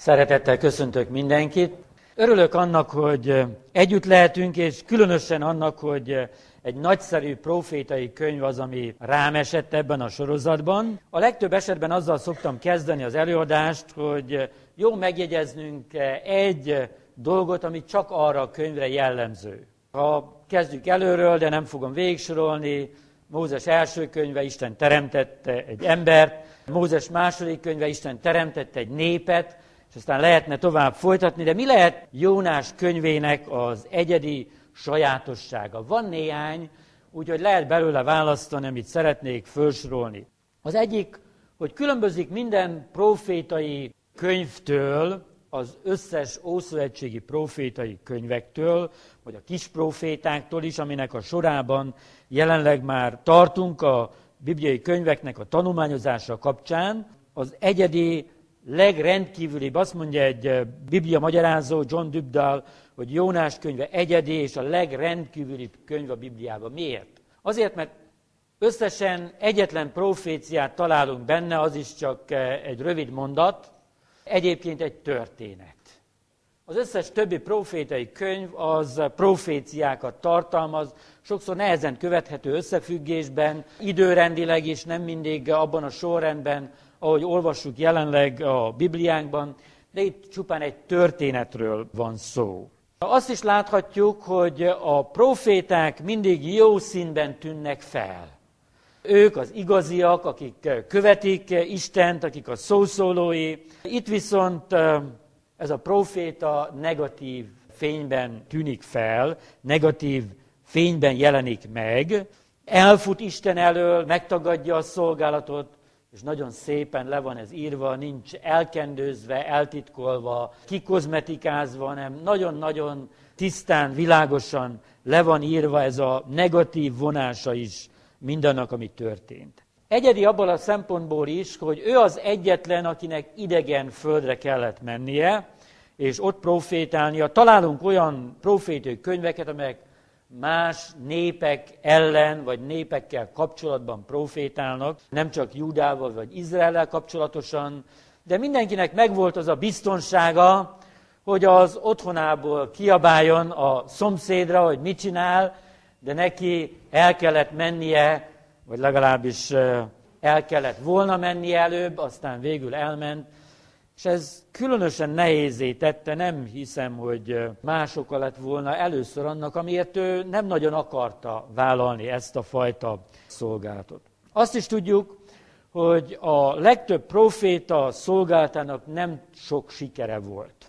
Szeretettel köszöntök mindenkit. Örülök annak, hogy együtt lehetünk, és különösen annak, hogy egy nagyszerű profétai könyv az, ami rám esett ebben a sorozatban. A legtöbb esetben azzal szoktam kezdeni az előadást, hogy jó megjegyeznünk egy dolgot, ami csak arra a könyvre jellemző. Ha kezdjük előről, de nem fogom végigsorolni, Mózes első könyve, Isten teremtette egy embert, Mózes második könyve, Isten teremtette egy népet, és aztán lehetne tovább folytatni, de mi lehet Jónás könyvének az egyedi sajátossága? Van néhány, úgyhogy lehet belőle választani, amit szeretnék felsorolni. Az egyik, hogy különbözik minden profétai könyvtől, az összes ószövetségi profétai könyvektől, vagy a kis profétáktól is, aminek a sorában jelenleg már tartunk a bibliai könyveknek a tanulmányozása kapcsán. Az egyedi, legrendkívülibb, azt mondja egy biblia magyarázó, John Dybdahl, hogy Jónás könyve egyedi és a legrendkívülibb könyv a Bibliában. Miért? Azért, mert összesen egyetlen proféciát találunk benne, az is csak egy rövid mondat, egyébként egy történet. Az összes többi profétai könyv az proféciákat tartalmaz, sokszor nehezen követhető összefüggésben, időrendileg is, nem mindig abban a sorrendben, ahogy olvassuk jelenleg a Bibliánkban, de itt csupán egy történetről van szó. Azt is láthatjuk, hogy a proféták mindig jó színben tűnnek fel. Ők az igaziak, akik követik Istent, akik a szószólói. Itt viszont ez a proféta negatív fényben tűnik fel, negatív fényben jelenik meg, elfut Isten elől, megtagadja a szolgálatot, és nagyon szépen le van ez írva, nincs elkendőzve, eltitkolva, kikozmetikázva, hanem nagyon-nagyon tisztán, világosan le van írva ez a negatív vonása is mindannak, ami történt. Egyedi abban a szempontból is, hogy ő az egyetlen, akinek idegen földre kellett mennie, és ott profétálnia. Találunk olyan profétai könyveket, amelyek más népek ellen, vagy népekkel kapcsolatban profétálnak, nem csak Júdával vagy Izraellel kapcsolatosan, de mindenkinek megvolt az a biztonsága, hogy az otthonából kiabáljon a szomszédra, hogy mit csinál, de neki el kellett mennie, vagy legalábbis el kellett volna mennie előbb, aztán végül elment, és ez különösen nehézzé tette, nem hiszem, hogy más oka lett volna először annak, amiért ő nem nagyon akarta vállalni ezt a fajta szolgálatot. Azt is tudjuk, hogy a legtöbb proféta szolgálatának nem sok sikere volt.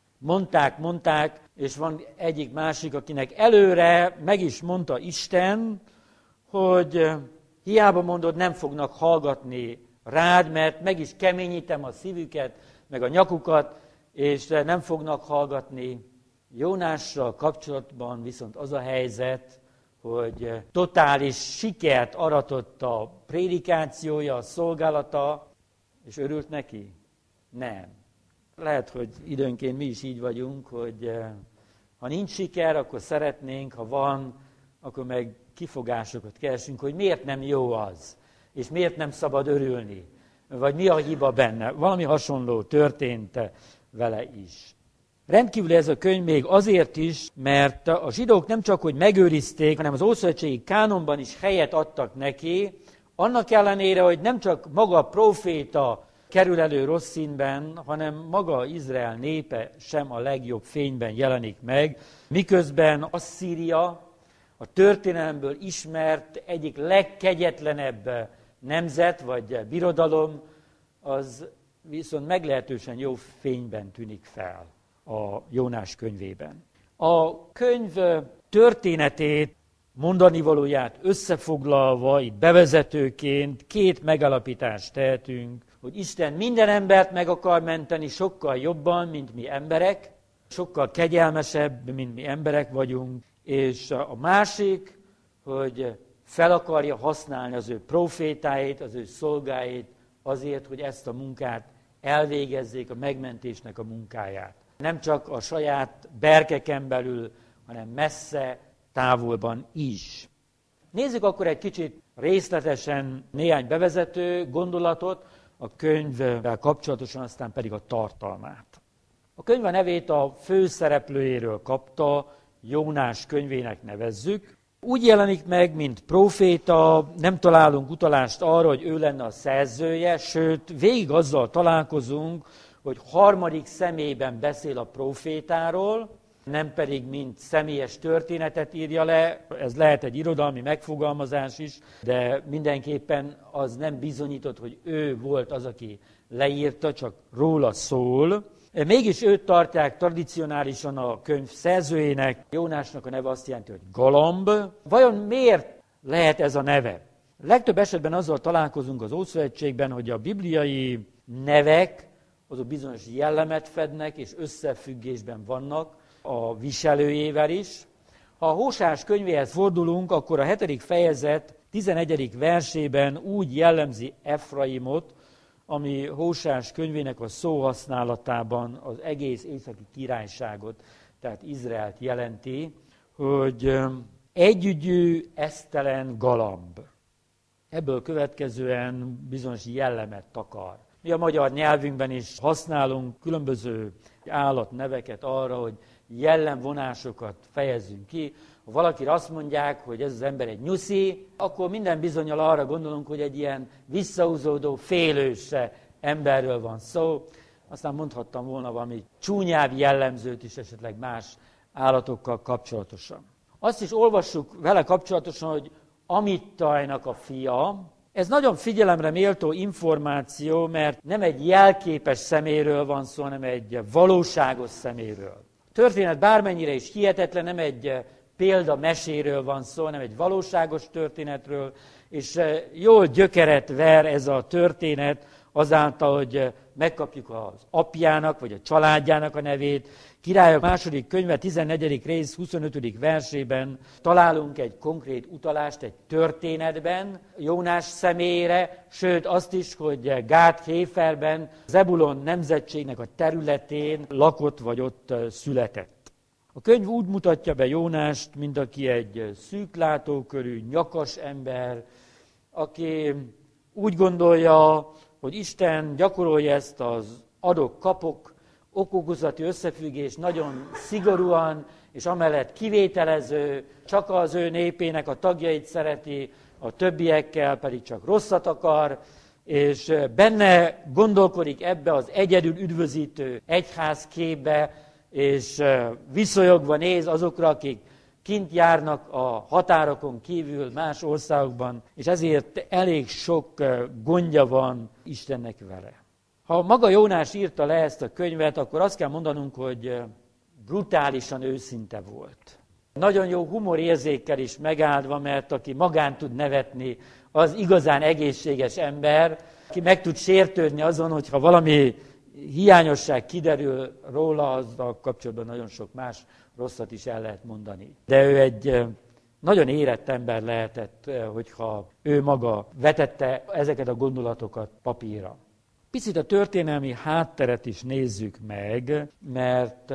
Mondták, és van egyik másik, akinek előre meg is mondta Isten, hogy hiába mondod, nem fognak hallgatni rád, mert meg is keményítem a szívüket, meg a nyakukat, és nem fognak hallgatni. Jónással kapcsolatban viszont az a helyzet, hogy totális sikert aratott a prédikációja, a szolgálata, és örült neki? Nem. Lehet, hogy időnként mi is így vagyunk, hogy ha nincs siker, akkor szeretnénk, ha van, akkor meg kifogásokat keresünk, hogy miért nem jó az, és miért nem szabad örülni, vagy mi a hiba benne. Valami hasonló történt vele is. Rendkívül ez a könyv még azért is, mert a zsidók nem csak, hogy megőrizték, hanem az ószövetségi kánonban is helyet adtak neki, annak ellenére, hogy nem csak maga a próféta kerül elő rossz színben, hanem maga Izrael népe sem a legjobb fényben jelenik meg, miközben Asszíria, a történelemből ismert egyik legkegyetlenebb nemzet vagy birodalom, az viszont meglehetősen jó fényben tűnik fel a Jónás könyvében. A könyv történetét, mondanivalóját összefoglalva, itt bevezetőként két megalapítást tehetünk, hogy Isten minden embert meg akar menteni sokkal jobban, mint mi emberek, sokkal kegyelmesebb, mint mi emberek vagyunk, és a másik, hogy fel akarja használni az ő profétáit, az ő szolgáit azért, hogy ezt a munkát elvégezzék, a megmentésnek a munkáját. Nem csak a saját berkeken belül, hanem messze, távolban is. Nézzük akkor egy kicsit részletesen néhány bevezető gondolatot, a könyvvel kapcsolatosan, aztán pedig a tartalmát. A könyv a nevét a főszereplőjéről kapta, Jónás könyvének nevezzük. Úgy jelenik meg, mint próféta, nem találunk utalást arra, hogy ő lenne a szerzője, sőt, végig azzal találkozunk, hogy harmadik személyben beszél a prófétáról, nem pedig mint személyes történetet írja le, ez lehet egy irodalmi megfogalmazás is, de mindenképpen az nem bizonyított, hogy ő volt az, aki leírta, csak róla szól. Mégis őt tartják tradicionálisan a könyv szerzőjének. Jónásnak a neve azt jelenti, hogy galamb. Vajon miért lehet ez a neve? Legtöbb esetben azzal találkozunk az Ószövetségben, hogy a bibliai nevek azok bizonyos jellemet fednek, és összefüggésben vannak a viselőjével is. Ha a Hósás könyvéhez fordulunk, akkor a 7. fejezet 11. versében úgy jellemzi Efraimot, ami Hósás könyvének a szóhasználatában az egész északi királyságot, tehát Izraelt jelenti, hogy együgyű, esztelen galamb. Ebből következően bizonyos jellemet takar. Mi a magyar nyelvünkben is használunk különböző állatneveket arra, hogy jellemvonásokat fejezzünk ki. Ha valakire azt mondják, hogy ez az ember egy nyuszi, akkor minden bizonnyal arra gondolunk, hogy egy ilyen visszahúzódó, félős emberről van szó. Aztán mondhattam volna valami csúnyább jellemzőt is esetleg más állatokkal kapcsolatosan. Azt is olvassuk vele kapcsolatosan, hogy Amittajnak a fia. Ez nagyon figyelemre méltó információ, mert nem egy jelképes szeméről van szó, hanem egy valóságos szeméről. A történet bármennyire is hihetetlen, nem egy példameséről van szó, hanem egy valóságos történetről, és jól gyökeret ver ez a történet azáltal, hogy megkapjuk az apjának, vagy a családjának a nevét. Királyok második könyve 14. rész 25. versében találunk egy konkrét utalást egy történetben Jónás személyére, sőt azt is, hogy Gát-Héferben, Zebulon nemzetségnek a területén lakott vagy ott született. A könyv úgy mutatja be Jónást, mint aki egy szűklátókörű, nyakas ember, aki úgy gondolja, hogy Isten gyakorolja ezt az adok-kapok okokozati összefüggést nagyon szigorúan, és amellett kivételező, csak az ő népének a tagjait szereti, a többiekkel pedig csak rosszat akar, és benne gondolkodik ebbe az egyedül üdvözítő egyházképbe, és viszonyogva néz azokra, akik kint járnak a határokon kívül más országokban, és ezért elég sok gondja van Istennek vele. Ha maga Jónás írta le ezt a könyvet, akkor azt kell mondanunk, hogy brutálisan őszinte volt. Nagyon jó humorérzékkel is megáldva, mert aki magán tud nevetni, az igazán egészséges ember, aki meg tud sértődni azon, hogyha valami hiányosság kiderül róla, azzal kapcsolatban nagyon sok más rosszat is el lehet mondani. De ő egy nagyon érett ember lehetett, hogyha ő maga vetette ezeket a gondolatokat papírra. Picit a történelmi hátteret is nézzük meg, mert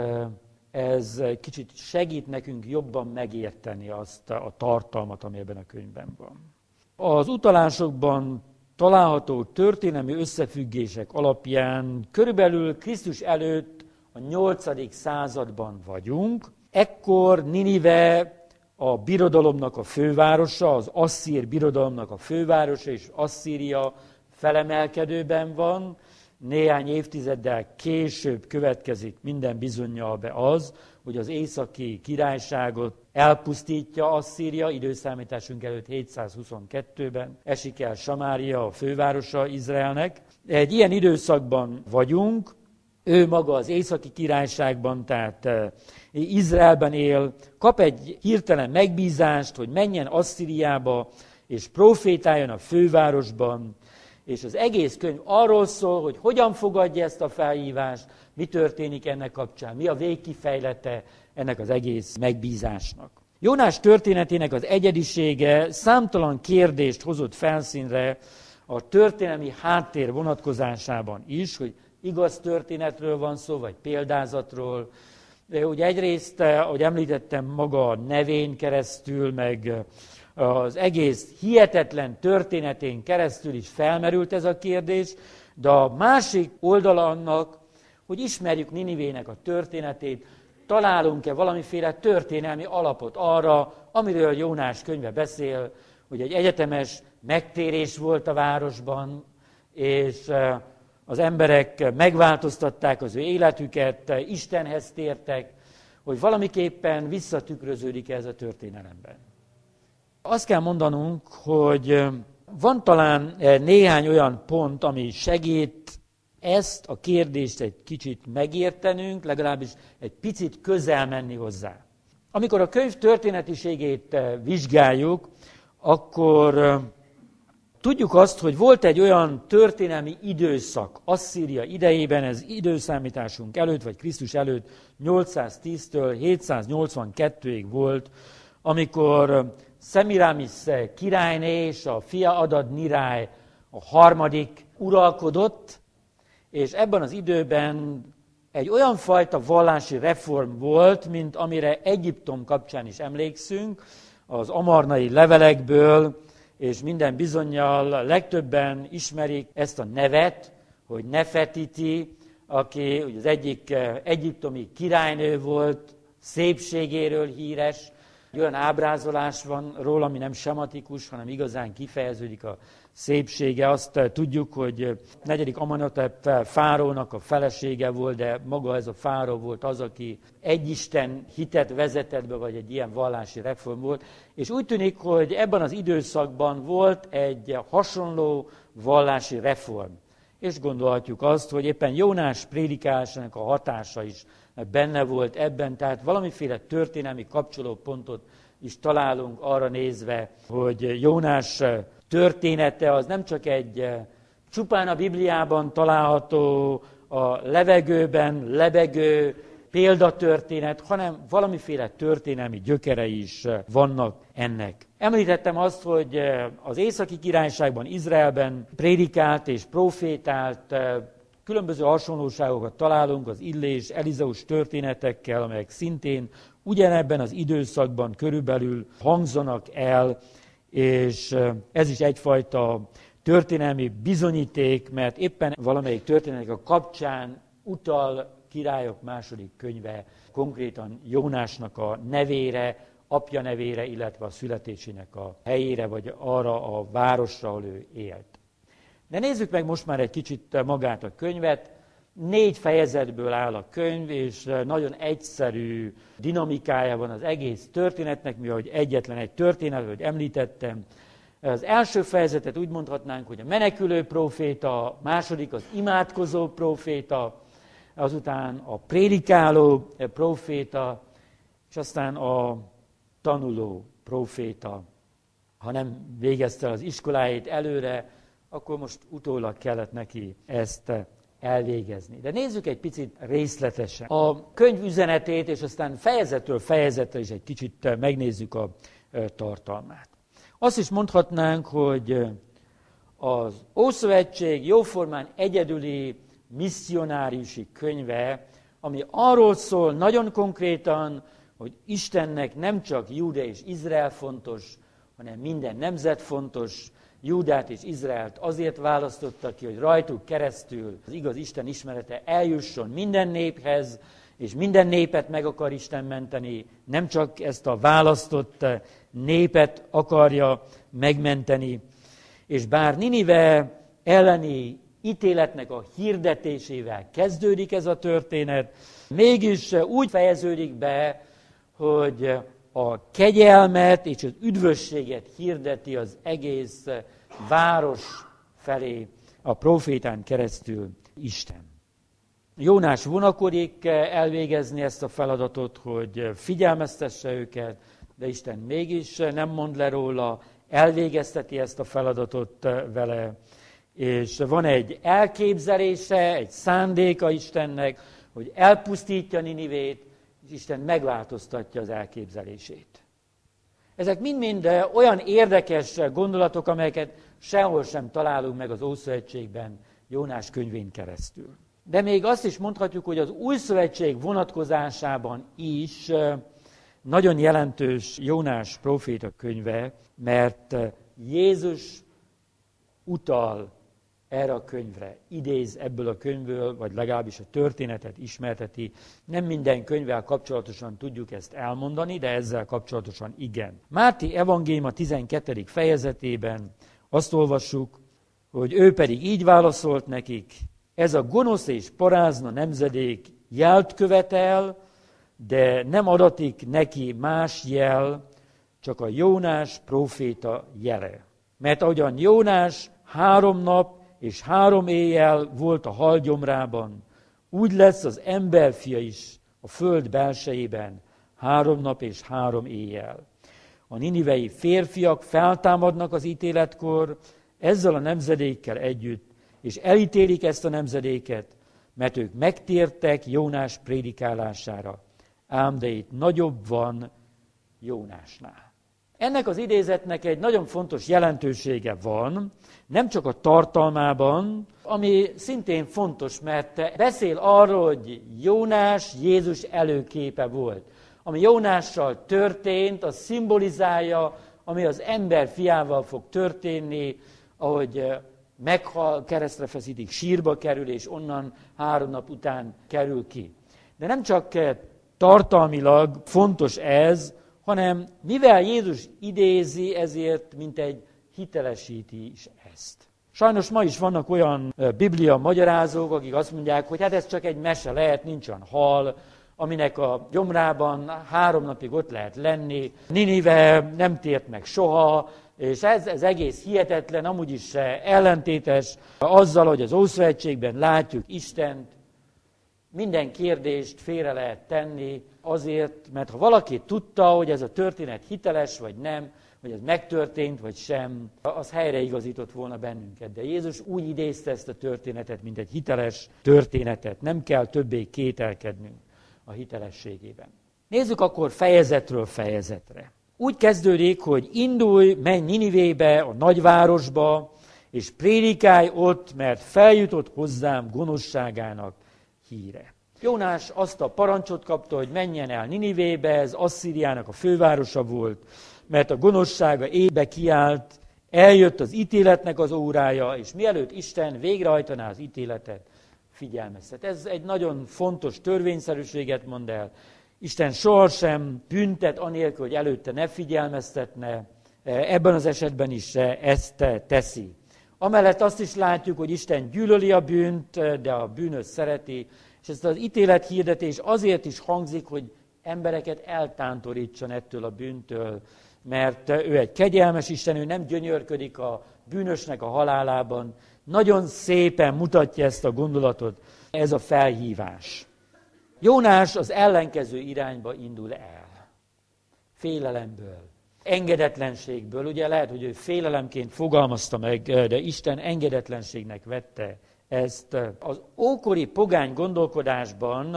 ez kicsit segít nekünk jobban megérteni azt a tartalmat, ami ebben a könyvben van. Az utalásokban található történelmi összefüggések alapján körülbelül Krisztus előtt a 8. században vagyunk. Ekkor Ninive a birodalomnak a fővárosa, az asszír birodalomnak a fővárosa, és Asszíria felemelkedőben van. Néhány évtizeddel később következik minden bizonnyal be az, hogy az északi királyságot elpusztítja Asszíria, időszámításunk előtt 722-ben esik el Samária, a fővárosa Izraelnek. Egy ilyen időszakban vagyunk, ő maga az északi királyságban, tehát Izraelben él, kap egy hirtelen megbízást, hogy menjen Asszíriába, és profétáljon a fővárosban, és az egész könyv arról szól, hogy hogyan fogadja ezt a felhívást, mi történik ennek kapcsán, mi a végkifejlete ennek az egész megbízásnak. Jónás történetének az egyedisége számtalan kérdést hozott felszínre a történelmi háttér vonatkozásában is, hogy igaz történetről van szó, vagy példázatról. De ugye egyrészt, ahogy említettem, maga a nevén keresztül, meg az egész hihetetlen történetén keresztül is felmerült ez a kérdés, de a másik oldala annak, hogy ismerjük Ninivének a történetét, találunk-e valamiféle történelmi alapot arra, amiről Jónás könyve beszél, hogy egy egyetemes megtérés volt a városban, és az emberek megváltoztatták az ő életüket, Istenhez tértek, hogy valamiképpen visszatükröződik ez a történelemben. Azt kell mondanunk, hogy van talán néhány olyan pont, ami segít ezt a kérdést egy kicsit megértenünk, legalábbis egy picit közel menni hozzá. Amikor a könyv történetiségét vizsgáljuk, akkor tudjuk azt, hogy volt egy olyan történelmi időszak Asszíria idejében, ez időszámításunk előtt, vagy Krisztus előtt 810-től 782-ig volt, amikor Szemiramis királyné és a fia Adad-nirály a harmadik uralkodott, és ebben az időben egy olyan fajta vallási reform volt, mint amire Egyiptom kapcsán is emlékszünk, az amarnai levelekből, és minden bizonnyal legtöbben ismerik ezt a nevet, hogy Nefertiti, aki az egyik egyiptomi királynő volt, szépségéről híres. Egy olyan ábrázolás van róla, ami nem sematikus, hanem igazán kifejeződik a szépsége. Azt tudjuk, hogy 4. Amenhotep fárónak a felesége volt, de maga ez a fáró volt az, aki egyisten hitet vezetett be, vagy egy ilyen vallási reform volt. És úgy tűnik, hogy ebben az időszakban volt egy hasonló vallási reform. És gondolhatjuk azt, hogy éppen Jónás prédikásának a hatása is benne volt ebben, tehát valamiféle történelmi kapcsolópontot is találunk arra nézve, hogy Jónás története az nem csak egy csupán a Bibliában található, a levegőben lebegő példatörténet, hanem valamiféle történelmi gyökerei is vannak ennek. Említettem azt, hogy az Északi Királyságban, Izraelben prédikált és profétált, különböző hasonlóságokat találunk az Illés, Elizeus történetekkel, amelyek szintén ugyanebben az időszakban körülbelül hangzanak el, és ez is egyfajta történelmi bizonyíték, mert éppen valamelyik történetek a kapcsán utal Királyok második könyve konkrétan Jónásnak a nevére, apja nevére, illetve a születésének a helyére, vagy arra a városra, ahol ő élt. De nézzük meg most már egy kicsit magát a könyvet. 4 fejezetből áll a könyv, és nagyon egyszerű dinamikája van az egész történetnek, mivel egyetlen egy történet, ahogy említettem. Az első fejezetet úgy mondhatnánk, hogy a menekülő próféta, a második az imádkozó próféta, azután a prédikáló próféta, és aztán a tanuló próféta. Ha nem végezte az iskoláit előre, akkor most utólag kellett neki ezt elvégezni. De nézzük egy picit részletesen a könyv üzenetét, és aztán fejezetről fejezetre is egy kicsit megnézzük a tartalmát. Azt is mondhatnánk, hogy az Ószövetség jóformán egyedüli misszionáriusi könyve, ami arról szól nagyon konkrétan, hogy Istennek nem csak Júda és Izrael fontos, hanem minden nemzet fontos. Júdát és Izraelt azért választotta ki, hogy rajtuk keresztül az igaz Isten ismerete eljusson minden néphez, és minden népet meg akar Isten menteni, nem csak ezt a választott népet akarja megmenteni. És bár Ninive elleni ítéletnek a hirdetésével kezdődik ez a történet, mégis úgy fejeződik be, hogy a kegyelmet és az üdvösséget hirdeti az egész város felé a prófétán keresztül Isten. Jónás vonakodik elvégezni ezt a feladatot, hogy figyelmeztesse őket, de Isten mégis nem mond le róla, elvégezteti ezt a feladatot vele, és van egy elképzelése, egy szándéka Istennek, hogy elpusztítja Ninivét, és Isten megváltoztatja az elképzelését. Ezek mind-mind olyan érdekes gondolatok, amelyeket sehol sem találunk meg az Ószövetségben Jónás könyvén keresztül. De még azt is mondhatjuk, hogy az Új Szövetség vonatkozásában is nagyon jelentős Jónás próféta könyve, mert Jézus utal erre a könyvre. Idéz ebből a könyvből, vagy legalábbis a történetet ismerteti. Nem minden könyvvel kapcsolatosan tudjuk ezt elmondani, de ezzel kapcsolatosan igen. Máté evangélium a 12. fejezetében azt olvassuk, hogy ő pedig így válaszolt nekik: ez a gonosz és parázna nemzedék jelt követel, de nem adatik neki más jel, csak a Jónás próféta jele. Mert ahogyan Jónás 3 nap és 3 éjjel volt a halgyomrában, úgy lesz az emberfia is a föld belsejében 3 nap és 3 éjjel. A ninivei férfiak feltámadnak az ítéletkor ezzel a nemzedékkel együtt, és elítélik ezt a nemzedéket, mert ők megtértek Jónás prédikálására. Ám de itt nagyobb van Jónásnál. Ennek az idézetnek egy nagyon fontos jelentősége van, nem csak a tartalmában, ami szintén fontos, mert beszél arról, hogy Jónás Jézus előképe volt. Ami Jónással történt, az szimbolizálja, ami az ember fiával fog történni, ahogy meghal, keresztre feszítik, sírba kerül, és onnan 3 nap után kerül ki. De nem csak tartalmilag fontos ez, hanem mivel Jézus idézi, ezért mintegy hitelesíti is ezt. Sajnos ma is vannak olyan biblia magyarázók, akik azt mondják, hogy hát ez csak egy mese lehet, nincs olyan hal, aminek a gyomrában 3 napig ott lehet lenni. Ninive nem tért meg soha, és ez egész hihetetlen, amúgy is ellentétes azzal, hogy az Ószövetségben látjuk Istent. Minden kérdést félre lehet tenni azért, mert ha valaki tudta, hogy ez a történet hiteles vagy nem, hogy ez megtörtént vagy sem, az helyreigazított volna bennünket. De Jézus úgy idézte ezt a történetet, mint egy hiteles történetet. Nem kell többé kételkednünk a hitelességében. Nézzük akkor fejezetről fejezetre. Úgy kezdődik, hogy indulj, menj Ninivébe, a nagyvárosba, és prédikálj ott, mert feljutott hozzám gonoszságának híre. Jónás azt a parancsot kapta, hogy menjen el Ninivébe, ez Asszíriának a fővárosa volt, mert a gonoszsága éjbe kiállt, eljött az ítéletnek az órája, és mielőtt Isten végrehajtaná az ítéletet, figyelmeztet. Ez egy nagyon fontos törvényszerűséget mond el. Isten sohasem büntet anélkül, hogy előtte ne figyelmeztetne, ebben az esetben is ezt teszi. Amellett azt is látjuk, hogy Isten gyűlöli a bűnt, de a bűnös szereti, és ez az ítélethirdetés azért is hangzik, hogy embereket eltántorítson ettől a bűntől, mert ő egy kegyelmes Isten, ő nem gyönyörködik a bűnösnek a halálában. Nagyon szépen mutatja ezt a gondolatot, ez a felhívás. Jónás az ellenkező irányba indul el. Félelemből, engedetlenségből. Ugye lehet, hogy ő félelemként fogalmazta meg, de Isten engedetlenségnek vette ezt. Az ókori pogány gondolkodásban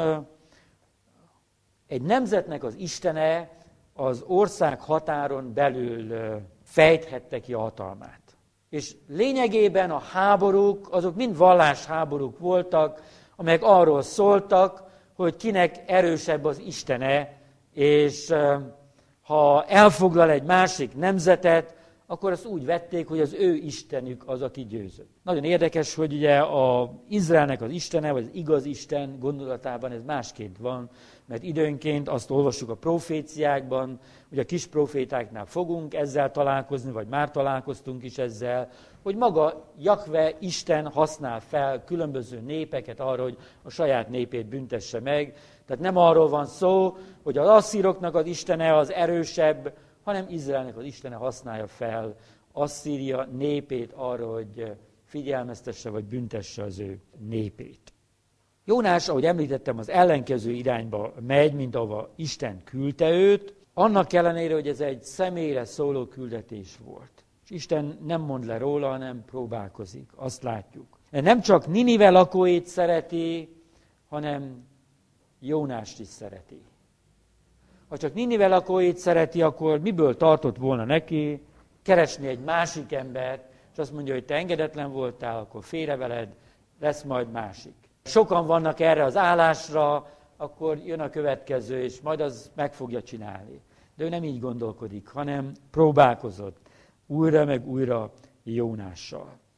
egy nemzetnek az istene az ország határon belül fejthette ki a hatalmát. És lényegében a háborúk, azok mind vallásháborúk voltak, amelyek arról szóltak, hogy kinek erősebb az istene, és ha elfoglal egy másik nemzetet, akkor azt úgy vették, hogy az ő istenük az, aki győzött. Nagyon érdekes, hogy ugye az Izraelnek az istene, vagy az igaz Isten gondolatában ez másként van, mert időnként azt olvassuk a proféciákban, hogy a kis profétáknál fogunk ezzel találkozni, vagy már találkoztunk is ezzel, hogy maga Jahve Isten használ fel különböző népeket arra, hogy a saját népét büntesse meg. Tehát nem arról van szó, hogy az asszíroknak az istene az erősebb, hanem Izraelnek az istene használja fel Asszíria népét arra, hogy figyelmeztesse vagy büntesse az ő népét. Jónás, ahogy említettem, az ellenkező irányba megy, mint ahova Isten küldte őt, annak ellenére, hogy ez egy személyre szóló küldetés volt. És Isten nem mond le róla, hanem próbálkozik, azt látjuk. Nem csak Ninive lakóit szereti, hanem Jónást is szereti. Ha csak Ninive lakóit szereti, akkor miből tartott volna neki keresni egy másik embert, és azt mondja, hogy te engedetlen voltál, akkor félre veled, lesz majd másik. Sokan vannak erre az állásra, akkor jön a következő, és majd az meg fogja csinálni. De ő nem így gondolkodik, hanem próbálkozott újra meg újra Jónással.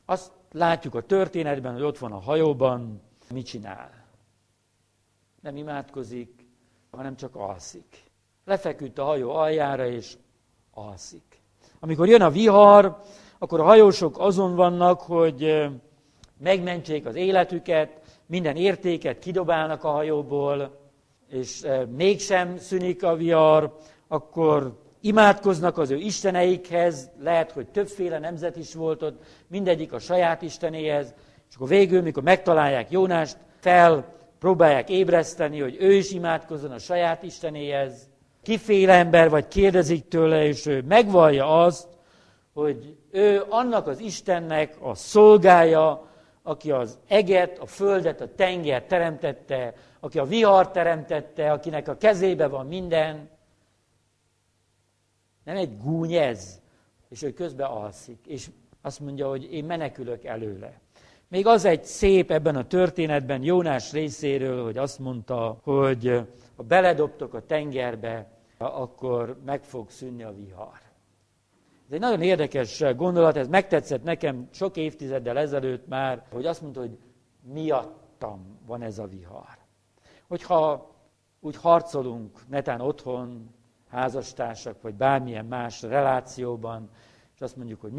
Azt látjuk a történetben, hogy ott van a hajóban, mit csinál? Nem imádkozik, hanem csak alszik. Lefeküdt a hajó aljára, és alszik. Amikor jön a vihar, akkor a hajósok azon vannak, hogy megmentsék az életüket, minden értéket kidobálnak a hajóból, és mégsem szűnik a vihar, akkor imádkoznak az ő isteneikhez, lehet, hogy többféle nemzet is volt ott, mindegyik a saját istenéhez, és akkor végül, mikor megtalálják Jónást, próbálják ébreszteni, hogy ő is imádkozzon a saját istenéhez. Kiféle ember, vagy kérdezik tőle, és ő megvallja azt, hogy ő annak az Istennek a szolgája, aki az eget, a földet, a tengert teremtette, aki a vihar teremtette, akinek a kezébe van minden. Nem egy gúny ez, és ő közben alszik, és azt mondja, hogy én menekülök előle. Még az egy szép ebben a történetben Jónás részéről, hogy azt mondta, hogy ha beledobtok a tengerbe, akkor meg fog szűnni a vihar. Ez egy nagyon érdekes gondolat, ez megtetszett nekem sok évtizeddel ezelőtt már, hogy azt mondta, hogy miattam van ez a vihar. Hogyha úgy harcolunk, netán otthon, házastársak, vagy bármilyen más relációban, és azt mondjuk, hogy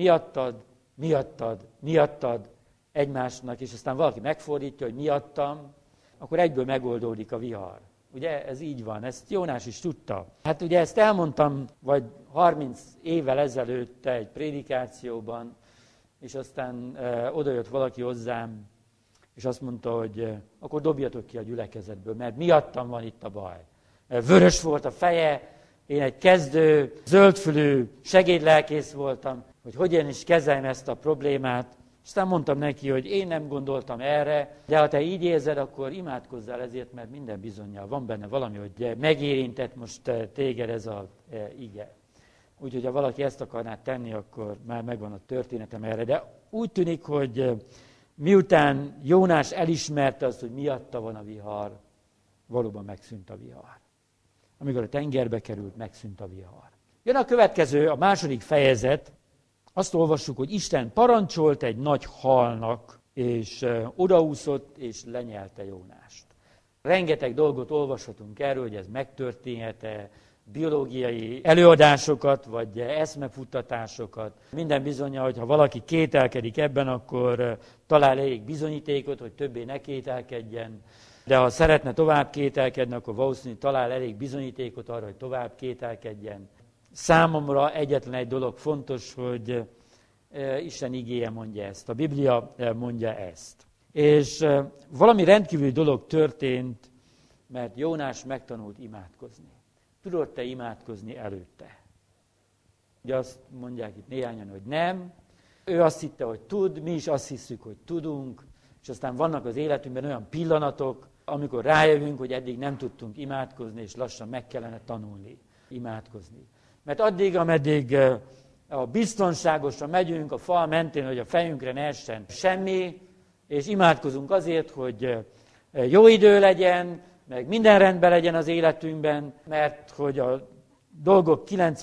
miattad egymásnak, és aztán valaki megfordítja, hogy miattam, akkor egyből megoldódik a vihar. Ugye ez így van, ezt Jónás is tudta. Hát ugye ezt elmondtam, vagy 30 évvel ezelőtt egy prédikációban, és aztán odajött valaki hozzám, és azt mondta, hogy akkor dobjatok ki a gyülekezetből, mert miattam van itt a baj. Vörös volt a feje, én egy kezdő, zöldfülű segédlelkész voltam, hogy hogyan is kezeljem ezt a problémát. Aztán mondtam neki, hogy én nem gondoltam erre, de ha te így érzed, akkor imádkozzál ezért, mert minden bizonnyal van benne valami, hogy megérintett most téged ez az ige. Úgyhogy ha valaki ezt akarná tenni, akkor már megvan a történetem erre. De úgy tűnik, hogy miután Jónás elismerte azt, hogy miatta van a vihar, valóban megszűnt a vihar. Amikor a tengerbe került, megszűnt a vihar. Jön a következő, a második fejezet. Azt olvassuk, hogy Isten parancsolt egy nagy halnak, és odaúszott, és lenyelte Jónást. Rengeteg dolgot olvashatunk erről, hogy ez megtörténhet-e, biológiai előadásokat, vagy eszmefuttatásokat. Minden bizonnyal, hogy ha valaki kételkedik ebben, akkor talál elég bizonyítékot, hogy többé ne kételkedjen. De ha szeretne tovább kételkedni, akkor valószínűleg talál elég bizonyítékot arra, hogy tovább kételkedjen. Számomra egyetlen egy dolog fontos, hogy Isten igéje mondja ezt, a Biblia mondja ezt. És valami rendkívüli dolog történt, mert Jónás megtanult imádkozni. Tudod te imádkozni előtte? Ugye azt mondják itt néhányan, hogy nem. Ő azt hitte, hogy tud, mi is azt hiszük, hogy tudunk, és aztán vannak az életünkben olyan pillanatok, amikor rájövünk, hogy eddig nem tudtunk imádkozni, és lassan meg kellene tanulni imádkozni. Mert addig, ameddig biztonságosan megyünk a fal mentén, hogy a fejünkre ne essen semmi, és imádkozunk azért, hogy jó idő legyen, meg minden rendben legyen az életünkben, mert hogy a dolgok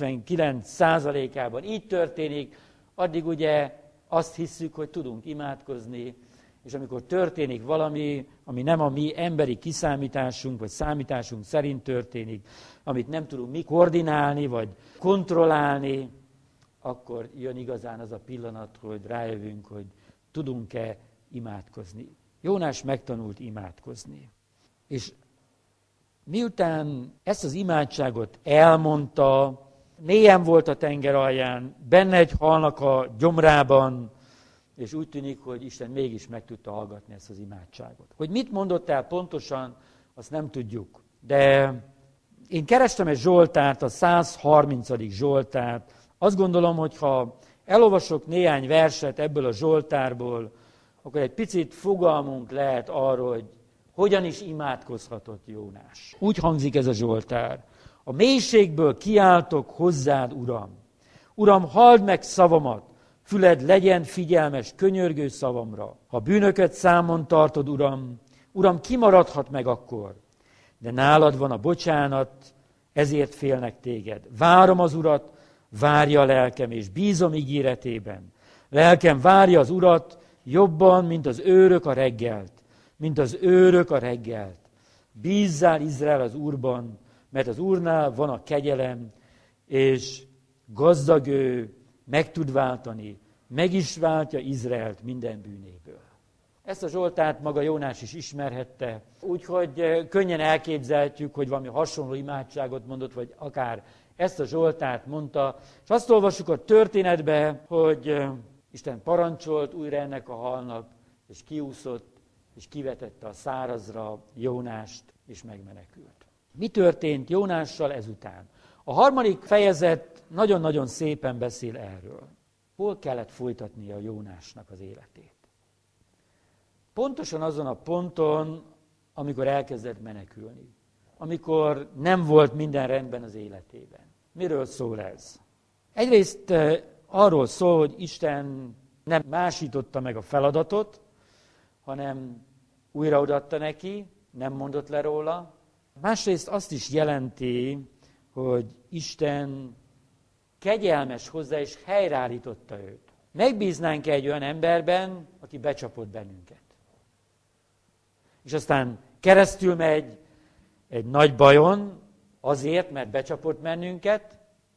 99%-ában így történik, addig ugye azt hisszük, hogy tudunk imádkozni, és amikor történik valami, ami nem a mi emberi kiszámításunk, vagy számításunk szerint történik, amit nem tudunk mi koordinálni, vagy kontrollálni, akkor jön igazán az a pillanat, hogy rájövünk, hogy tudunk-e imádkozni. Jónás megtanult imádkozni. És miután ezt az imádságot elmondta, mélyen volt a tenger alján, benne egy halnak a gyomrában, és úgy tűnik, hogy Isten mégis meg tudta hallgatni ezt az imádságot. Hogy mit mondott el pontosan, azt nem tudjuk. De én kerestem egy Zsoltárt, a 130. Zsoltárt. Azt gondolom, hogy ha elolvasok néhány verset ebből a Zsoltárból, akkor egy picit fogalmunk lehet arról, hogy hogyan is imádkozhatott Jónás. Úgy hangzik ez a Zsoltár. A mélységből kiáltok hozzád, Uram. Uram, halld meg szavamat, füled legyen figyelmes, könyörgő szavamra. Ha bűnöket számon tartod, Uram, Uram, ki maradhat meg akkor? De nálad van a bocsánat, ezért félnek téged. Várom az Urat, várja a lelkem, és bízom ígéretében. Lelkem várja az Urat jobban, mint az őrök a reggelt. Mint az őrök a reggelt. Bízzál Izrael az Úrban, mert az Úrnál van a kegyelem, és gazdag ő, meg tud váltani, meg is váltja Izraelt minden bűnéből. Ezt a Zsoltárt maga Jónás is ismerhette, úgyhogy könnyen elképzelhetjük, hogy valami hasonló imádságot mondott, vagy akár ezt a Zsoltárt mondta. És azt olvassuk a történetbe, hogy Isten parancsolt újra ennek a halnak, és kiúszott, és kivetette a szárazra Jónást, és megmenekült. Mi történt Jónással ezután? A 3. fejezet nagyon-nagyon szépen beszél erről. Hol kellett folytatnia Jónásnak az életét? Pontosan azon a ponton, amikor elkezdett menekülni. Amikor nem volt minden rendben az életében. Miről szól ez? Egyrészt arról szól, hogy Isten nem másította meg a feladatot, hanem újraodatta neki, nem mondott le róla. Másrészt azt is jelenti, hogy Isten kegyelmes hozzá, és helyreállította őt. Megbíznánk egy olyan emberben, aki becsapott bennünket. És aztán keresztül megy egy nagy bajon, azért, mert becsapott bennünket,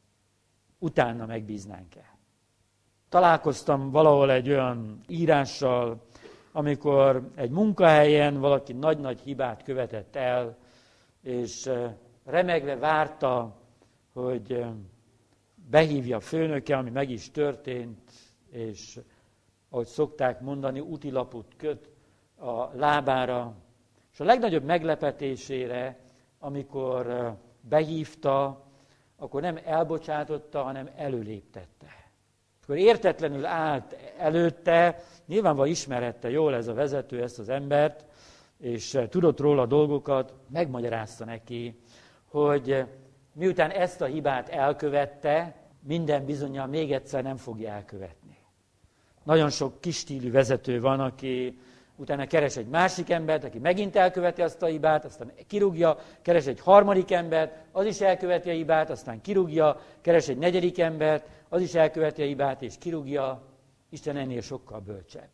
utána megbíznánk-e. Találkoztam valahol egy olyan írással, amikor egy munkahelyen valaki nagy-nagy hibát követett el, és remegve várta, hogy behívja a főnöke, ami meg is történt, és ahogy szokták mondani, útilapot köt a lábára. És a legnagyobb meglepetésére, amikor behívta, akkor nem elbocsátotta, hanem előléptette. Akkor értetlenül állt előtte, nyilvánvalóan ismerhette jól ez a vezető ezt az embert, és tudott róla dolgokat, megmagyarázta neki, hogy miután ezt a hibát elkövette, minden bizonnyal még egyszer nem fogja elkövetni. Nagyon sok kisstílű vezető van, aki utána keres egy másik embert, aki megint elköveti azt a hibát, aztán kirúgja, keres egy 3. embert, az is elköveti a hibát, aztán kirúgja, keres egy 4. embert, az is elköveti a hibát, és kirúgja. Isten ennél sokkal bölcsebb.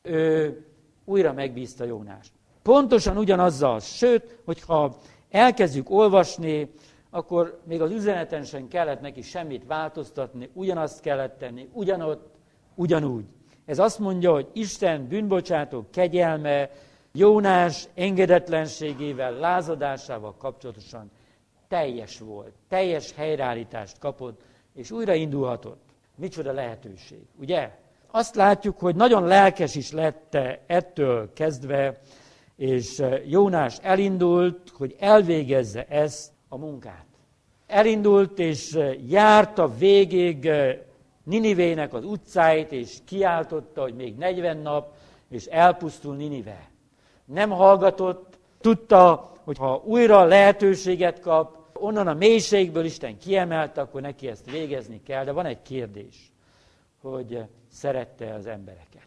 Ő újra megbízta Jónást. Pontosan ugyanazzal, sőt, hogyha elkezdjük olvasni, akkor még az üzeneten sem kellett neki semmit változtatni, ugyanazt kellett tenni, ugyanott, ugyanúgy. Ez azt mondja, hogy Isten bűnbocsátó kegyelme Jónás engedetlenségével, lázadásával kapcsolatosan teljes volt, teljes helyreállítást kapott, és újraindulhatott. Micsoda lehetőség, ugye? Azt látjuk, hogy nagyon lelkes is lett ettől kezdve, és Jónás elindult, hogy elvégezze ezt a munkát. Elindult, és járta végig Ninivének az utcáit, és kiáltotta, hogy még 40 nap, és elpusztul Ninive. Nem hallgatott, tudta, hogy ha újra lehetőséget kap, onnan a mélységből Isten kiemelte, akkor neki ezt végezni kell. De van egy kérdés, hogy szerette az embereket.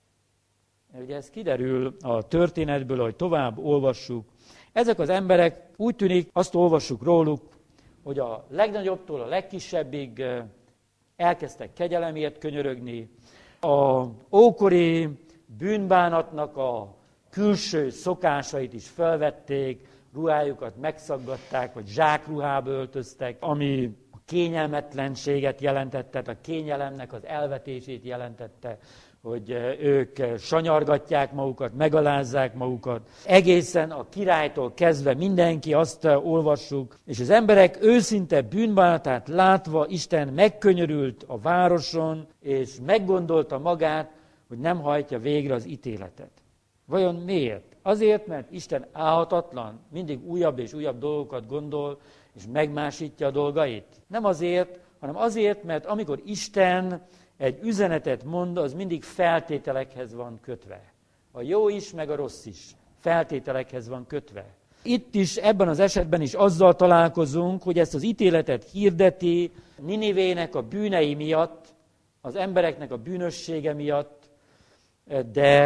Ugye ez kiderül a történetből, hogy tovább olvassuk. Ezek az emberek úgy tűnik, azt olvassuk róluk, hogy a legnagyobbtól a legkisebbig elkezdtek kegyelemért könyörögni. A ókori bűnbánatnak a külső szokásait is felvették, ruhájukat megszaggatták, vagy zsákruhába öltöztek, ami a kényelmetlenséget jelentette, a kényelemnek az elvetését jelentette, hogy ők sanyargatják magukat, megalázzák magukat. Egészen a királytól kezdve mindenki, azt olvassuk, és az emberek őszinte bűnbánatát látva Isten megkönyörült a városon, és meggondolta magát, hogy nem hajtja végre az ítéletet. Vajon miért? Azért, mert Isten álhatatlan, mindig újabb és újabb dolgokat gondol, és megmásítja a dolgait. Nem azért, hanem azért, mert amikor Isten egy üzenetet mond, az mindig feltételekhez van kötve. A jó is, meg a rossz is feltételekhez van kötve. Itt is, ebben az esetben is azzal találkozunk, hogy ezt az ítéletet hirdeti Ninivének a bűnei miatt, az embereknek a bűnössége miatt, de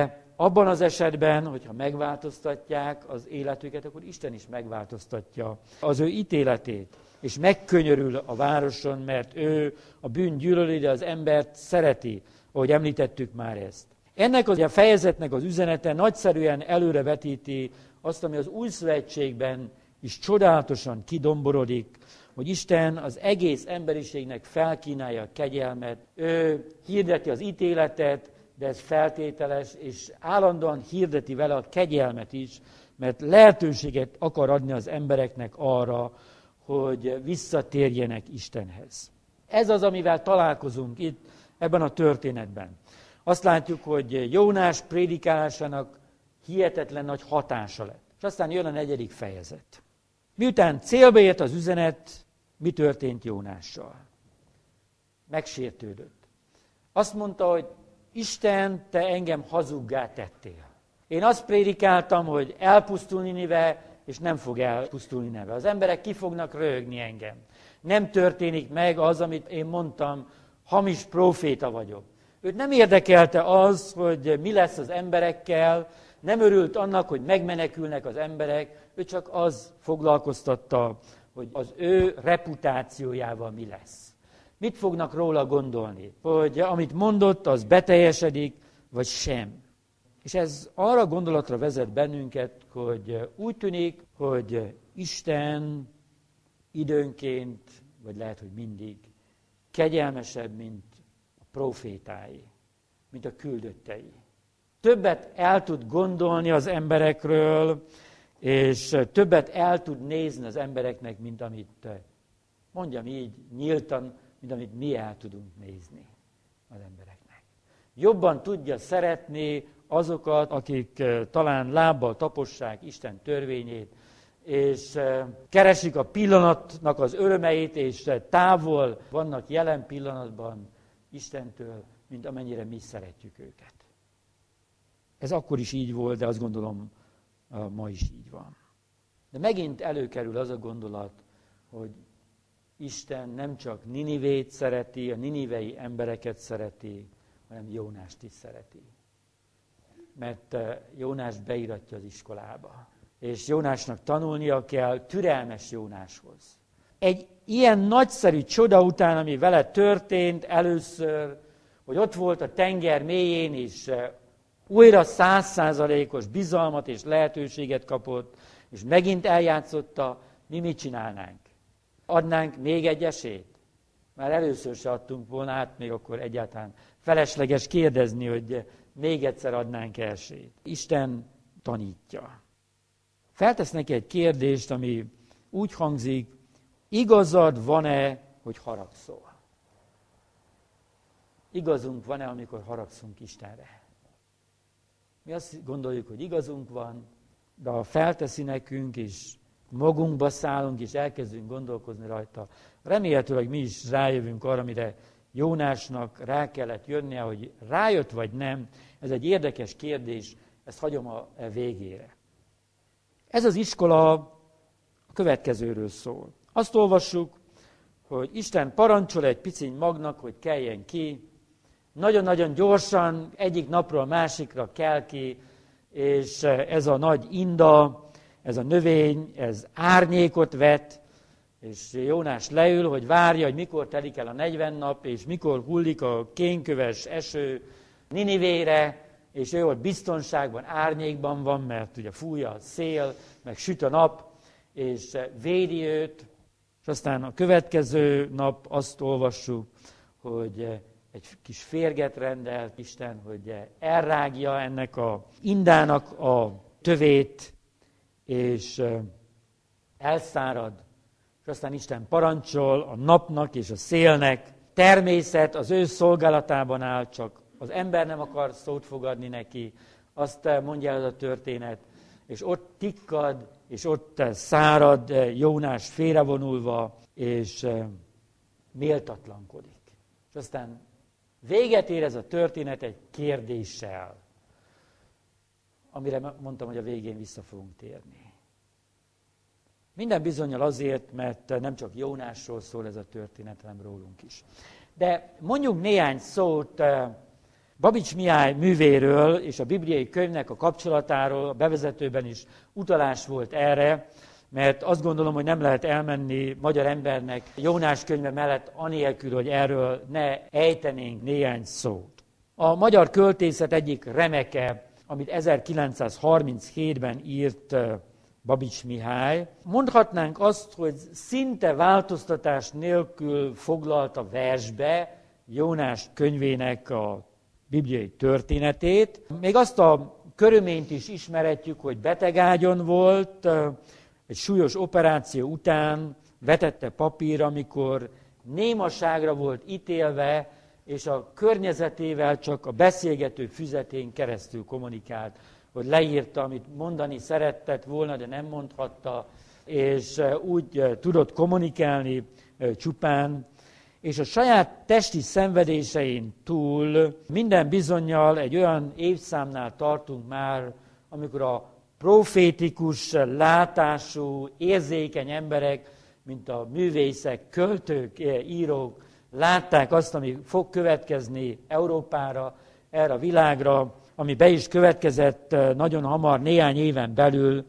Abban az esetben, hogyha megváltoztatják az életüket, akkor Isten is megváltoztatja az ő ítéletét. És megkönyörül a városon, mert ő a bűn gyűlöli, de az embert szereti, ahogy említettük már ezt. Ennek a fejezetnek az üzenete nagyszerűen előrevetíti azt, ami az Új Szövetségben is csodálatosan kidomborodik, hogy Isten az egész emberiségnek felkínálja a kegyelmet. Ő hirdeti az ítéletet, de ez feltételes, és állandóan hirdeti vele a kegyelmet is, mert lehetőséget akar adni az embereknek arra, hogy visszatérjenek Istenhez. Ez az, amivel találkozunk itt ebben a történetben. Azt látjuk, hogy Jónás prédikálásának hihetetlen nagy hatása lett. És aztán jön a 4. fejezet. Miután célba ért az üzenet, mi történt Jónással? Megsértődött. Azt mondta, hogy Isten, te engem hazuggá tettél. Én azt prédikáltam, hogy elpusztul Ninive, és nem fog elpusztulni Ninive. Az emberek ki fognak röhögni engem. Nem történik meg az, amit én mondtam, hamis próféta vagyok. Őt nem érdekelte az, hogy mi lesz az emberekkel, nem örült annak, hogy megmenekülnek az emberek, ő csak az foglalkoztatta, hogy az ő reputációjával mi lesz. Mit fognak róla gondolni? Hogy amit mondott, az beteljesedik, vagy sem. És ez arra gondolatra vezet bennünket, hogy úgy tűnik, hogy Isten időnként, vagy lehet, hogy mindig, kegyelmesebb, mint a prófétái, mint a küldöttei. Többet el tud gondolni az emberekről, és többet el tud nézni az embereknek, mint amit, mondjam így, nyíltan, mint amit mi el tudunk nézni az embereknek. Jobban tudja szeretni azokat, akik talán lábbal tapossák Isten törvényét, és keresik a pillanatnak az örömeit, és távol vannak jelen pillanatban Istentől, mint amennyire mi szeretjük őket. Ez akkor is így volt, de azt gondolom, ma is így van. De megint előkerül az a gondolat, hogy Isten nem csak Ninivét szereti, a ninivei embereket szereti, hanem Jónást is szereti. Mert Jónás beiratja az iskolába. És Jónásnak tanulnia kell türelmes Jónáshoz. Egy ilyen nagyszerű csoda után, ami vele történt először, hogy ott volt a tenger mélyén, és újra 100%-os bizalmat és lehetőséget kapott, és megint eljátszotta, mi mit csinálnánk? Adnánk még egy esélyt? Már először se adtunk volna, hát még akkor egyáltalán felesleges kérdezni, hogy még egyszer adnánk esélyt. Isten tanítja. Feltesz neki egy kérdést, ami úgy hangzik, igazad van-e, hogy haragszol? Igazunk van-e, amikor haragszunk Istenre? Mi azt gondoljuk, hogy igazunk van, de ha felteszi nekünk, és magunkba szállunk, és elkezdünk gondolkozni rajta, remélhetőleg mi is rájövünk arra, amire Jónásnak rá kellett jönnie, hogy rájött vagy nem, ez egy érdekes kérdés, ezt hagyom a végére. Ez az iskola a következőről szól. Azt olvassuk, hogy Isten parancsol egy piciny magnak, hogy keljen ki, nagyon-nagyon gyorsan, egyik napról a másikra kell ki, és ez a nagy inda, ez a növény, ez árnyékot vet, és Jónás leül, hogy várja, hogy mikor telik el a 40 nap, és mikor hullik a kénköves eső Ninivére, és ő ott biztonságban, árnyékban van, mert ugye fúj a szél, meg süt a nap, és védi őt, és aztán a következő nap azt olvassuk, hogy egy kis férget rendelt Isten, hogy elrágja ennek a indának a tövét, és elszárad, és aztán Isten parancsol a napnak és a szélnek, természet az ő szolgálatában áll, csak az ember nem akar szót fogadni neki, azt mondja ez a történet, és ott tikkad, és ott szárad Jónás félrevonulva, és méltatlankodik. És aztán véget ér ez a történet egy kérdéssel, amire mondtam, hogy a végén vissza fogunk térni. Minden bizonnyal azért, mert nem csak Jónásról szól ez a történet, hanem rólunk is. De mondjuk néhány szót Babics Mihály művéről és a bibliai könyvnek a kapcsolatáról a bevezetőben is utalás volt erre, mert azt gondolom, hogy nem lehet elmenni magyar embernek Jónás könyve mellett anélkül, hogy erről ne ejtenénk néhány szót. A magyar költészet egyik remeke, amit 1937-ben írt Babics Mihály. Mondhatnánk azt, hogy szinte változtatás nélkül foglalta versbe Jónás könyvének a bibliai történetét. Még azt a körülményt is ismerhetjük, hogy betegágyon volt, egy súlyos operáció után vetette papírra, amikor némaságra volt ítélve, és a környezetével csak a beszélgető füzetén keresztül kommunikált, hogy leírta, amit mondani szeretett volna, de nem mondhatta, és úgy tudott kommunikálni csupán, és a saját testi szenvedésein túl minden bizonnyal egy olyan évszámnál tartunk már, amikor a profétikus látású, érzékeny emberek, mint a művészek, költők, írók, látták azt, ami fog következni Európára, erre a világra, ami be is következett nagyon hamar, néhány éven belül,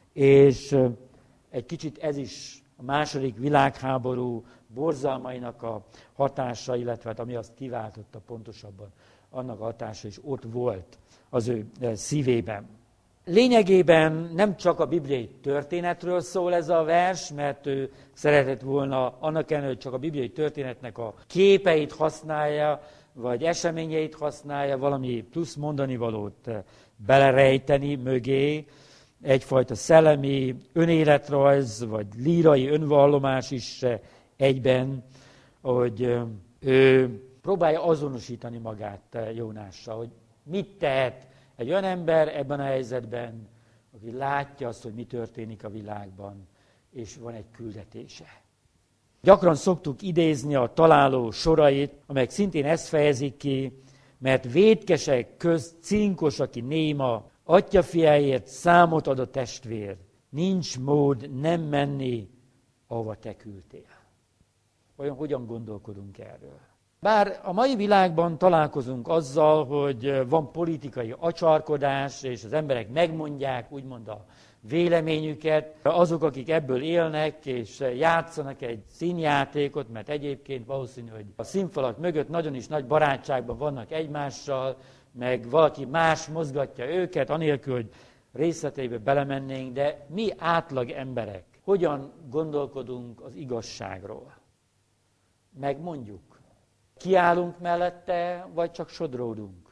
és egy kicsit ez is a második világháború borzalmainak a hatása, illetve ami azt kiváltotta pontosabban, annak a hatása is ott volt az ő szívében. Lényegében nem csak a bibliai történetről szól ez a vers, mert ő szeretett volna annak ellenére, hogy csak a bibliai történetnek a képeit használja, vagy eseményeit használja, valami plusz mondanivalót belerejteni mögé, egyfajta szellemi önéletrajz, vagy lírai önvallomás is egyben, hogy ő próbálja azonosítani magát Jónással, hogy mit tehet egy olyan ember ebben a helyzetben, aki látja azt, hogy mi történik a világban, és van egy küldetése. Gyakran szoktuk idézni a találó sorait, amelyek szintén ezt fejezik ki, mert vétkesek közt cinkos, aki néma, atyafiáért számot ad a testvér, nincs mód nem menni, ahova te küldtél. Olyan hogyan gondolkodunk erről? Bár a mai világban találkozunk azzal, hogy van politikai acsarkodás, és az emberek megmondják úgymond a véleményüket, azok, akik ebből élnek, és játszanak egy színjátékot, mert egyébként valószínű, hogy a színfalak mögött nagyon is nagy barátságban vannak egymással, meg valaki más mozgatja őket, anélkül, hogy részleteibe belemennénk, de mi átlag emberek hogyan gondolkodunk az igazságról? Megmondjuk. Kiállunk mellette, vagy csak sodródunk?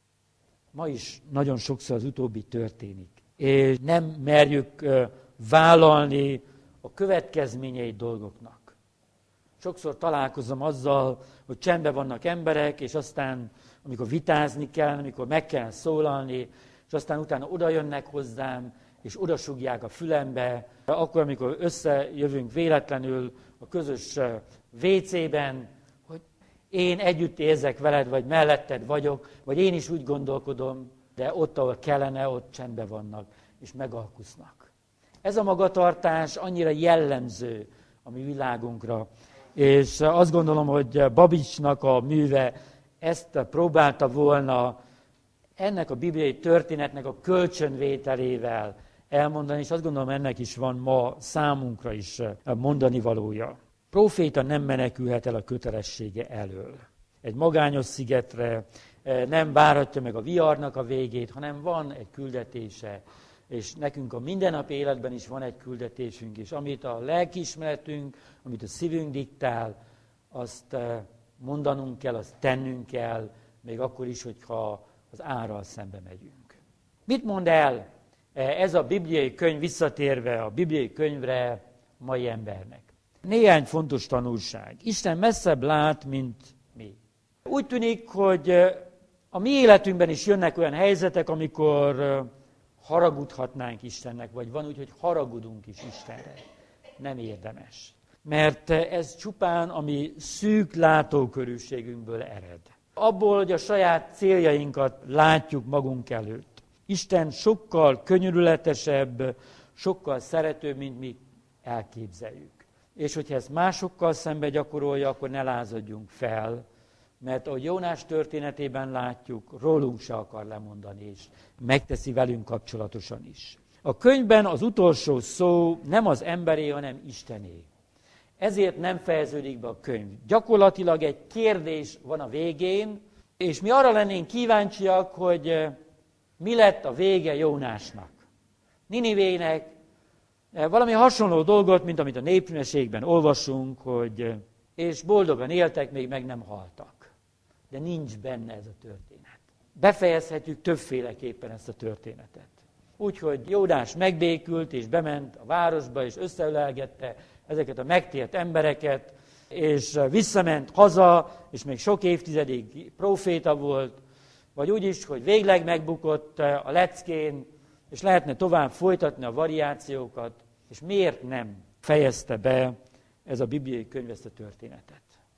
Ma is nagyon sokszor az utóbbi történik. És nem merjük vállalni a következményeit dolgoknak. Sokszor találkozom azzal, hogy csendben vannak emberek, és aztán, amikor vitázni kell, amikor meg kell szólalni, és aztán utána oda jönnek hozzám, és odasugják a fülembe, akkor, amikor összejövünk véletlenül a közös WC-ben, hogy én együtt érzek veled, vagy melletted vagyok, vagy én is úgy gondolkodom, de ott, ahol kellene, ott csendben vannak, és megalkusznak. Ez a magatartás annyira jellemző a mi világunkra, és azt gondolom, hogy Babicsnak a műve ezt próbálta volna ennek a bibliai történetnek a kölcsönvételével elmondani, és azt gondolom, ennek is van ma számunkra is mondani valója. Próféta nem menekülhet el a kötelessége elől. Egy magányos szigetre nem várhatja meg a viharnak a végét, hanem van egy küldetése, és nekünk a mindennapi életben is van egy küldetésünk, és amit a lelkiismeretünk, amit a szívünk diktál, azt mondanunk kell, azt tennünk kell, még akkor is, hogyha az árral szembe megyünk. Mit mond el ez a bibliai könyv visszatérve a bibliai könyvre mai embernek? Néhány fontos tanulság. Isten messzebb lát, mint mi. Úgy tűnik, hogy a mi életünkben is jönnek olyan helyzetek, amikor haragudhatnánk Istennek, vagy van úgy, hogy haragudunk is Istenre. Nem érdemes. Mert ez csupán a mi szűk látókörűségünkből ered. Abból, hogy a saját céljainkat látjuk magunk előtt. Isten sokkal könyörületesebb, sokkal szeretőbb, mint mi elképzeljük. És hogyha ezt másokkal szembe gyakorolja, akkor ne lázadjunk fel, mert ahogy Jónás történetében látjuk, rólunk se akar lemondani, és megteszi velünk kapcsolatosan is. A könyvben az utolsó szó nem az emberé, hanem Istené. Ezért nem fejeződik be a könyv. Gyakorlatilag egy kérdés van a végén, és mi arra lennénk kíváncsiak, hogy mi lett a vége Jónásnak. Ninivének valami hasonló dolgot, mint amit a népmesékben olvasunk, hogy és boldogan éltek, még meg nem haltak. De nincs benne ez a történet. Befejezhetjük többféleképpen ezt a történetet. Úgyhogy Jónás megbékült, és bement a városba, és összeölelgette ezeket a megtért embereket, és visszament haza, és még sok évtizedig próféta volt, vagy úgy is, hogy végleg megbukott a leckén, és lehetne tovább folytatni a variációkat, és miért nem fejezte be ez a bibliai könyv ezt a történetet?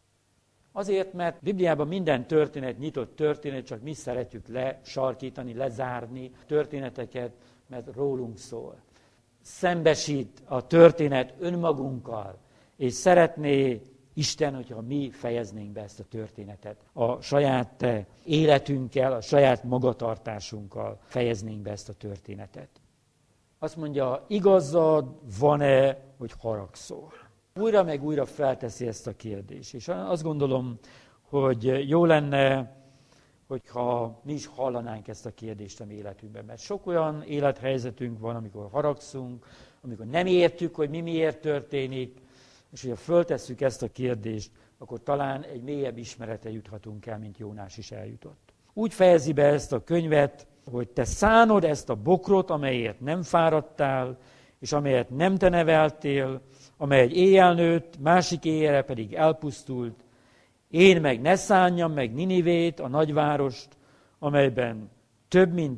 Azért, mert Bibliában minden történet nyitott történet, csak mi szeretjük lesarkítani, lezárni történeteket, mert rólunk szól. Szembesít a történet önmagunkkal, és szeretné Isten, hogyha mi fejeznénk be ezt a történetet. A saját életünkkel, a saját magatartásunkkal fejeznénk be ezt a történetet. Azt mondja, igazad van-e, hogy haragszol? Újra meg újra felteszi ezt a kérdést. És azt gondolom, hogy jó lenne, hogyha mi is hallanánk ezt a kérdést a mi életünkben. Mert sok olyan élethelyzetünk van, amikor haragszunk, amikor nem értjük, hogy mi miért történik, és hogyha föltesszük ezt a kérdést, akkor talán egy mélyebb ismerete juthatunk el, mint Jónás is eljutott. Úgy fejezi be ezt a könyvet, hogy te szánod ezt a bokrot, amelyet nem fáradtál, és amelyet nem te neveltél, amely egy éjjel nőtt, másik éjjelre pedig elpusztult. Én meg ne szánjam meg Ninivét, a nagyvárost, amelyben több mint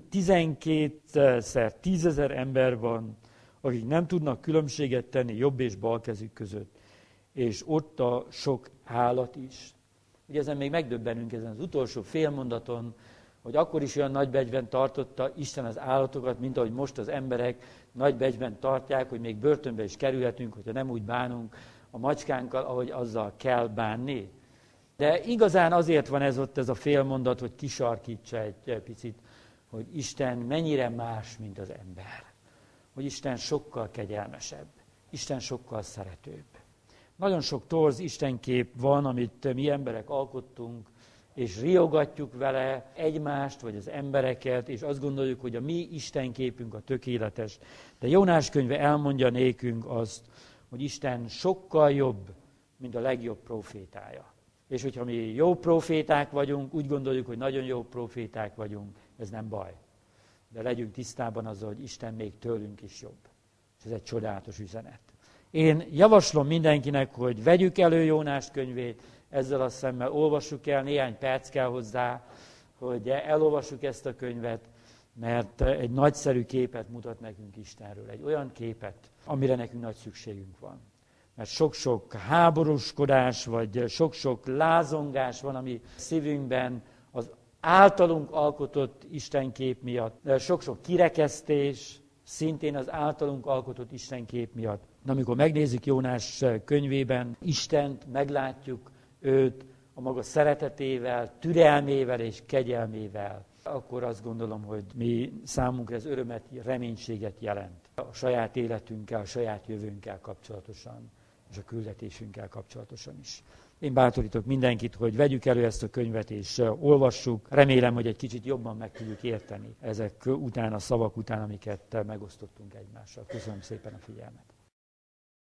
12-szer 10 000 ember van, akik nem tudnak különbséget tenni jobb és bal kezük között. És ott a sok állat is. Ugye ezen még megdöbbenünk ezen az utolsó félmondaton, hogy akkor is olyan nagy becsben tartotta Isten az állatokat, mint ahogy most az emberek nagy becsben tartják, hogy még börtönbe is kerülhetünk, hogyha nem úgy bánunk a macskánkkal, ahogy azzal kell bánni. De igazán azért van ez ott ez a félmondat, hogy kisarkítsa egy picit, hogy Isten mennyire más, mint az ember. Hogy Isten sokkal kegyelmesebb, Isten sokkal szeretőbb. Nagyon sok torz istenkép van, amit mi emberek alkottunk, és riogatjuk vele egymást, vagy az embereket, és azt gondoljuk, hogy a mi istenképünk a tökéletes. De Jónás könyve elmondja nékünk azt, hogy Isten sokkal jobb, mint a legjobb profétája. És hogyha mi jó proféták vagyunk, úgy gondoljuk, hogy nagyon jó proféták vagyunk, ez nem baj. De legyünk tisztában azzal, hogy Isten még tőlünk is jobb. És ez egy csodálatos üzenet. Én javaslom mindenkinek, hogy vegyük elő Jónás könyvét, ezzel a szemmel olvassuk el, néhány perc kell hozzá, hogy elolvassuk ezt a könyvet, mert egy nagyszerű képet mutat nekünk Istenről. Egy olyan képet, amire nekünk nagy szükségünk van. Mert sok-sok háborúskodás, vagy sok-sok lázongás van a mi szívünkben az általunk alkotott Istenkép miatt. Sok-sok kirekesztés, szintén az általunk alkotott Istenkép miatt. De amikor megnézzük Jónás könyvében Istent, meglátjuk őt a maga szeretetével, türelmével és kegyelmével, akkor azt gondolom, hogy mi számunkra ez örömet, reménységet jelent. A saját életünkkel, a saját jövőnkkel kapcsolatosan, és a küldetésünkkel kapcsolatosan is. Én bátorítok mindenkit, hogy vegyük elő ezt a könyvet és olvassuk. Remélem, hogy egy kicsit jobban meg tudjuk érteni ezek után, a szavak után, amiket megosztottunk egymással. Köszönöm szépen a figyelmet.